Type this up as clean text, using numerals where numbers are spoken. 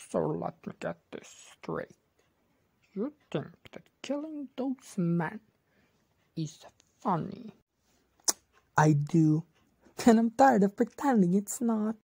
So let me get this straight. You think that killing those men is funny? I do. And I'm tired of pretending it's not.